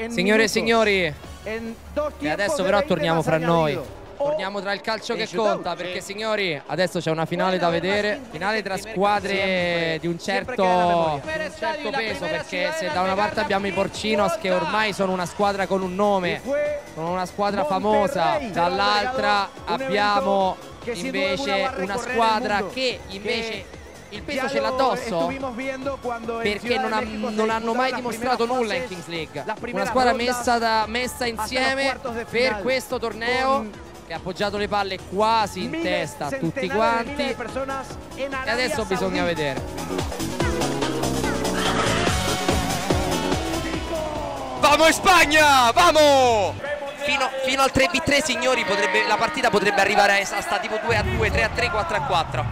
Signore e signori, e adesso però torniamo fra noi. Torniamo tra il calcio che conta, perché signori, adesso c'è una finale da vedere. Finale tra squadre di un certo peso, perché se da una parte abbiamo i Porcinos, che ormai sono una squadra con un nome, sono una squadra famosa, dall'altra abbiamo invece una squadra che invece il peso ce l'ha addosso, perché non hanno mai dimostrato nulla in Kings League. Una squadra messa insieme per questo torneo, che ha appoggiato le palle quasi in testa a tutti quanti, e adesso bisogna vedere. Vamo in Spagna, vamo! Fino al 3v3 signori, la partita potrebbe arrivare a sta tipo 2-2, 3-3, 4-4.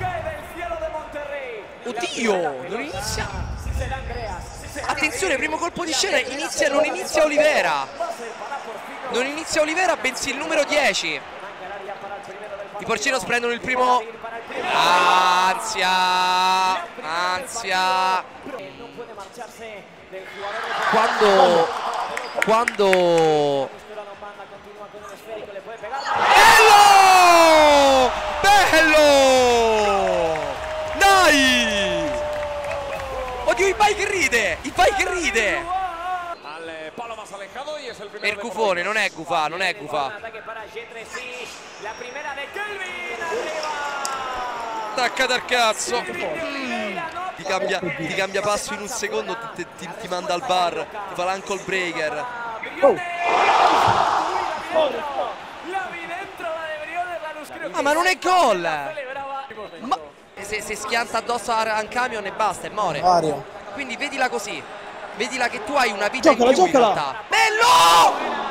Oddio, non inizia. Attenzione, primo colpo di scena, non inizia Olivera. Non inizia Olivera, bensì il numero 10. I Porcinos prendono il primo. Ansia. Quando bello! Dai! Oddio, Ibai che ride! È il gufone, non è Gufa, Attacca dal cazzo. Ti cambia passo in un secondo, ti manda al bar, ti fa l'ankle breaker. Ma non è gol! Ma se schianta addosso a un camion e basta e muore. Quindi vedila così. Vedila che tu hai una vita in più in realtà. Bello!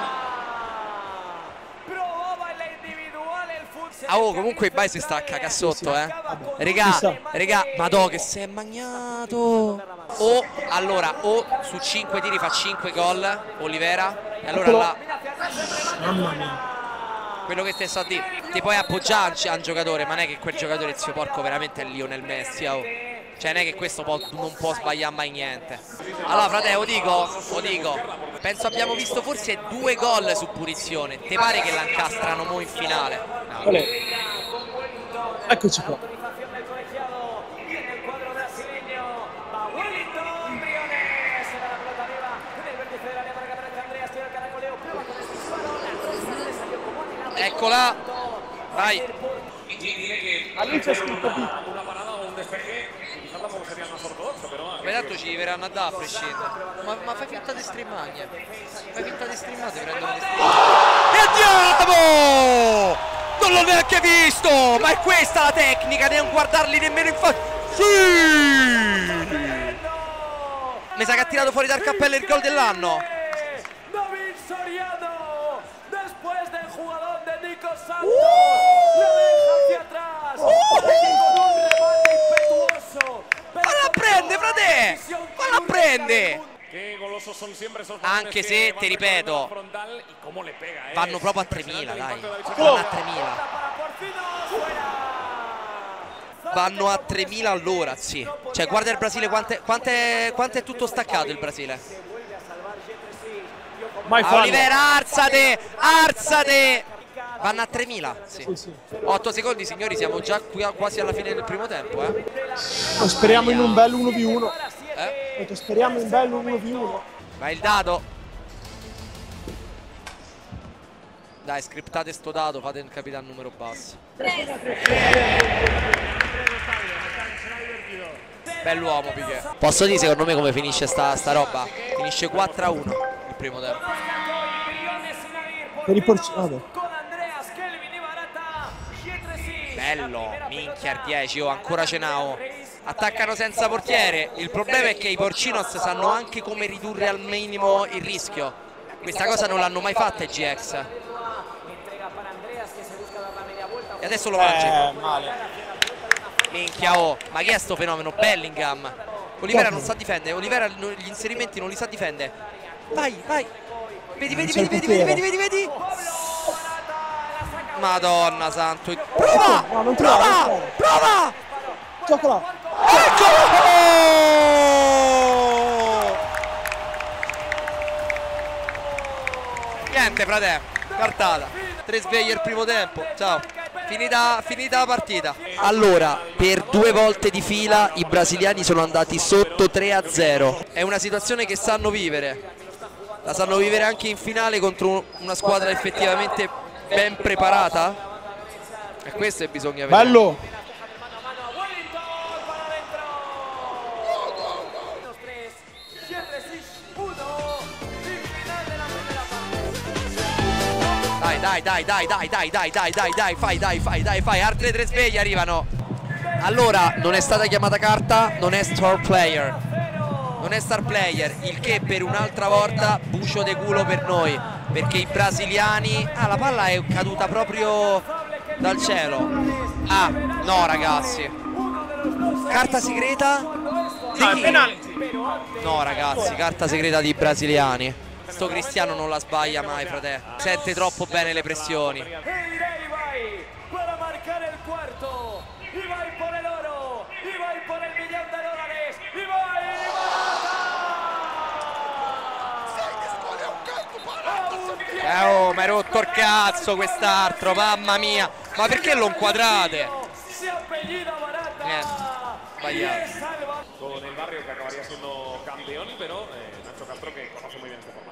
Oh, comunque Ibai si sta a cagare sotto, Regà, madò che si è magnato. O su 5 tiri fa 5 gol Olivera, e allora là, mamma mia, quello che te so di ti puoi appoggiare a un giocatore, ma non è che quel giocatore zio porco veramente è Lionel Messi, cioè non è che questo non può sbagliare mai niente. Allora fratello, lo dico, penso abbiamo visto forse 2 gol su punizione. Te pare che l'incastrano mo in finale? No. Eccoci qua. Eccola, vai. All'inizio è scritto qui. Ma tanto ci verranno a dare a prescindere. Ma fai finta di streamare. Fai finta di streamare, ti prendono di streamare. E andiamo! Non l'ho neanche visto! Ma è questa la tecnica, di non guardarli nemmeno in faccia. Sì! Mi sa che ha tirato fuori dal cappello il gol dell'anno. David Soriano, después del jugador de Nico Santos, la deja hacia atrás, con un remate impetuoso. La prende, frate! Ma la prende! Anche se, ti ripeto, vanno proprio a 3000, dai. Vanno a 3000. Vanno a 3000 all'ora, sì. Cioè, guarda il Brasile, quanto è tutto staccato il Brasile. Olivera, alzate! Vanno a 3000, sì. 8 secondi, signori, siamo già qui quasi alla fine del primo tempo, Speriamo in un bel 1v1. Speriamo in un bel 1v1. Vai il dado. Dai, scriptate sto dado, fate il capitano numero basso. Bell'uomo Piqué. Posso dire secondo me come finisce sta roba? Finisce 4-1 il primo tempo. Per i Porcinos. Bello, minchia il 10, ancora cenao. Attaccano senza portiere. Il problema è che i Porcinos sanno anche come ridurre al minimo il rischio. Questa cosa non l'hanno mai fatta i GX. E adesso lo mangia. Minchia, ma chi è sto fenomeno? Bellingham. Olivera non sa difendere. Olivera gli inserimenti non li sa difendere. Vai. Vedi. Madonna santo. Prova! Giocala! Eccolo! Niente, frate, cartata. 3 sveglie il primo tempo. Ciao. Finita la partita. Allora, per 2 volte di fila i brasiliani sono andati sotto 3-0. È una situazione che sanno vivere. La sanno vivere anche in finale contro una squadra effettivamente ben preparata. E questo è bisogna vedere. Bello. Fai, altre 3 sveglie arrivano. Allora, non è stata chiamata carta, non è star player. Non è star player, il che per un'altra volta bucio de culo per noi, perché i brasiliani... Ah, la palla è caduta proprio dal cielo. Ah, no ragazzi. Carta segreta? Di chi? No ragazzi, carta segreta di brasiliani. Sto Cristiano non la sbaglia mai, frate. Sente troppo bene le pressioni. Para marcar el cuarto. Ibai por el oro. Ibai por el $1.000.000. Ibai. Oh, ma hai rotto il cazzo quest'altro, mamma mia. Ma perché lo inquadrate? Niente, sbagliato. Con el Barrio que acabaría siendo campeón, pero Nacho Castro que conoce muy bien este formato.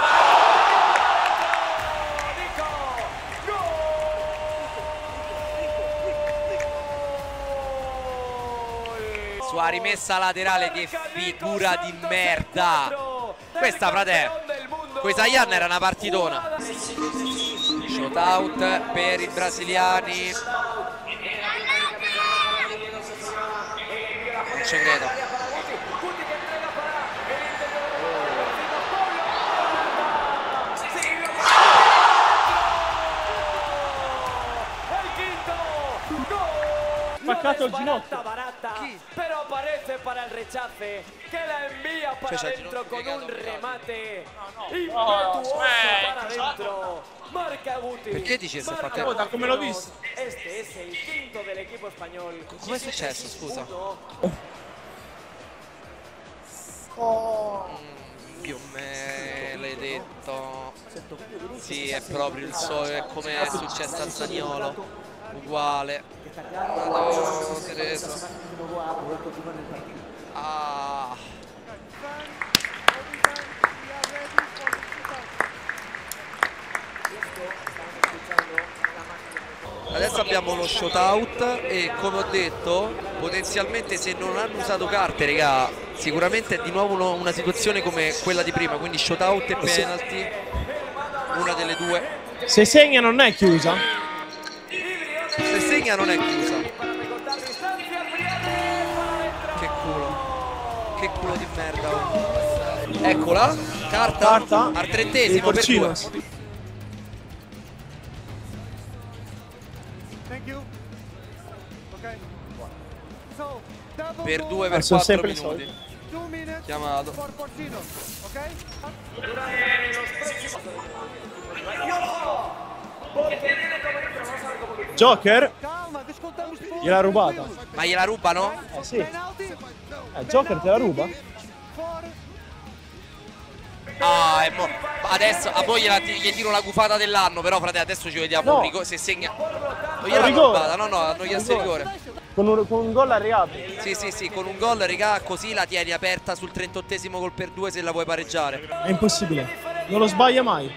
Sua rimessa laterale, che figura di merda. Questa, frate, questa Ian era una partitona. Shootout per i brasiliani. Non ci credo. Spaccato il ginocchio. Pero aparece para el rechace, que la envía para adentro con un remate impetuoso para adentro. Marca Guti. Perché dici se fatto? Da come l'ho visto. Este es el quinto del equipo español. Come è successo, scusa? Dio maledetto. Sì, è proprio il solito, è come è successo a Zaniolo. Uguale. Madonna Teresa. Ah. Adesso abbiamo lo shootout e, come ho detto, potenzialmente se non hanno usato carte, raga, sicuramente è di nuovo una situazione come quella di prima, quindi shootout e penalty, una delle due. Se segna non è chiusa. Se segna non è chiusa. Che culo di merda. Eccola, carta. Al 30esimo per 2. Per 2 per 4 minuti. Chiamato. Joker gliela rubata. Ma gliela rubano? Sì. Joker te la ruba? Ah, adesso a voi gli tiro la gufata dell'anno, però frate adesso ci vediamo. No. Se segna. Non gliel'hanno rubata, no, hanno chiesto rigore. Con un gol arrivato. Sì, con un gol, raga, così la tieni aperta sul 38esimo gol per 2 se la vuoi pareggiare. È impossibile, non lo sbaglia mai.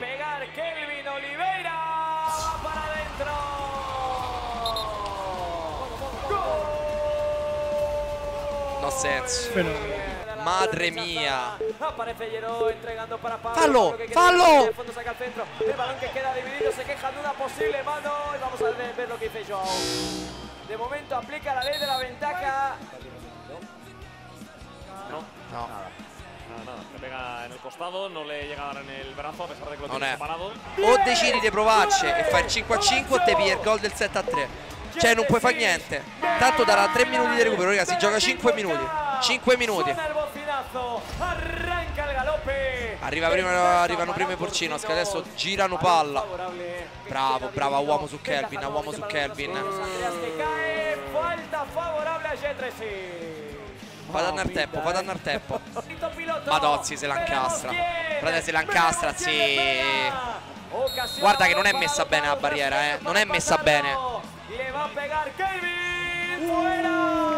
No senso. Madre mia. Fallo. El balón que queda dividido, se queja de una posible mano y vamos a ver lo que dice Joao. De momento aplica la ley de la ventaja. No. Nada. Le pega en el costado, no le llega a dar en el brazo a pesar de que lo tiene separado. O decidi di provarci e fai il 5-5 o te pigli il gol del 7-3. Cioè non puoi fare niente. Tanto darà 3 minuti di recupero, ragazzi, gioca 5 minuti. 5 minuti. Arrivano prima i Porcinos che adesso girano palla. Bravo, a uomo su Kelvin, Fate andare tempo, fate andare tempo. Madozzi se l'incastra. Frate se l'incastra, sì. Guarda che non è messa bene la barriera, non è messa bene. Le va a pegar Kevin. Fuera.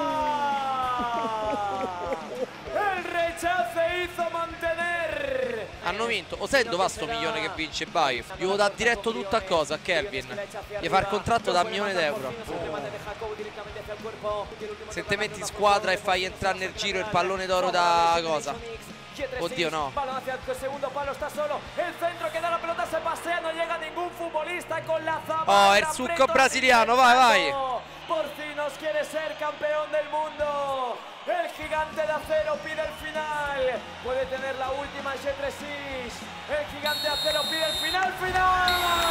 El rechazo hizo mantener. Hanno vinto. O sai dove va sto milione che vince Baif? Gli devo dare diretto tutto a cosa? A Kelvin. Gli fa il contratto da €1.000.000. Se te metti in squadra e fai entrare nel giro il pallone d'oro da cosa? Oddio, no. Oh, il succo brasiliano, vai, vai. Porcinos quiere ser campeón del mundo. El gigante de acero pide el final. Puede tener la última G3X. El gigante de acero pide el final, final.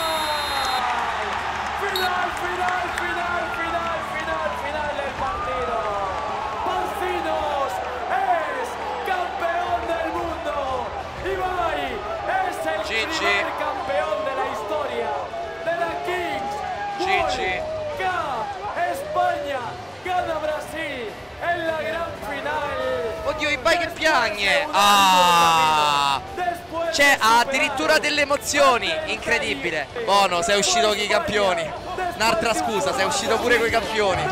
Final, final, final, final, final, final del partido. Porcinos es campeón del mundo. Ibai es el primer campeón de la historia de la Kings World Cup. España gana Brasil en la gran final. Oddio, Ibai che piagne. Ah, c'è addirittura delle emozioni. Incredibile. Bono, sei uscito con i campioni. Un'altra scusa, sei uscito pure con i campioni.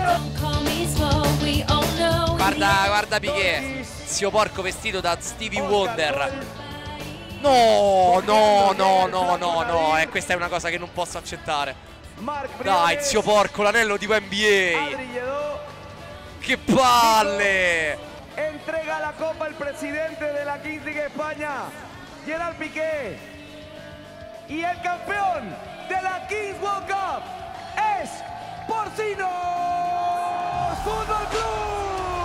Guarda, guarda Piqué. Zio porco vestito da Stevie Wonder. No, no, no, no, no, no. Questa è una cosa che non posso accettare. Dai, zio porco, l'anello tipo NBA. Che palle. Entrega la copa el presidente de la Kings League España, Gerard Piqué. Y el campeón de la Kings World Cup es Porcinos Fútbol Club.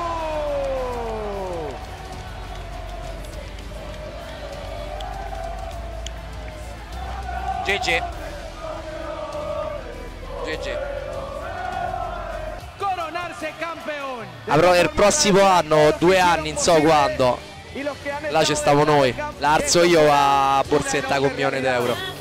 GG. GG. Coronarse campeón. Avrò il prossimo anno, 2 anni, non so quando. Là ci stavo noi. La alzo io a borsetta con €1.000.000.